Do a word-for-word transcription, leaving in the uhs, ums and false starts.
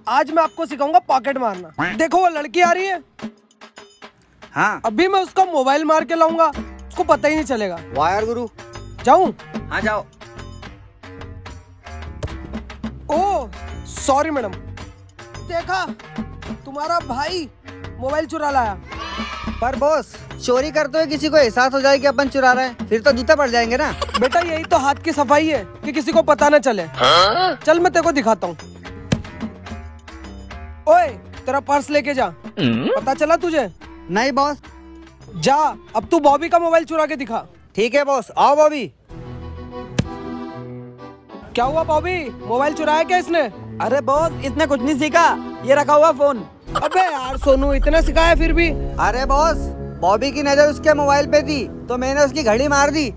आज मैं आपको सिखाऊंगा पॉकेट मारना। देखो वो लड़की आ रही है। हाँ। अभी मैं उसका मोबाइल मार के लाऊंगा, उसको पता ही नहीं चलेगा। वाह यार गुरु। जाऊं? हाँ जाओ। Oh sorry madam. देखा, तुम्हारा भाई मोबाइल चुरा लाया। पर बॉस, चोरी करते हुए किसी को एहसास हो जाए कि अपन चुरा रहे हैं, फिर तो जूते पड़ जाएंगे ना। बेटा यही तो हाथ की सफाई है कि किसी को पता न चले। हाँ? चल मैं तेरे को दिखाता हूँ। ओए तेरा पर्स लेके जा। पता चला तुझे? नहीं बॉस। जा, अब तू बॉबी का मोबाइल चुरा के दिखा। ठीक है बॉस, आओ बॉबी। क्या हुआ बॉबी, मोबाइल चुराया क्या इसने? अरे बॉस, इसने कुछ नहीं सीखा, ये रखा हुआ फोन। अबे यार सोनू, इतना सिखाया फिर भी। अरे बॉस, बॉबी की नजर उसके मोबाइल पे थी तो मैंने उसकी घड़ी मार दी।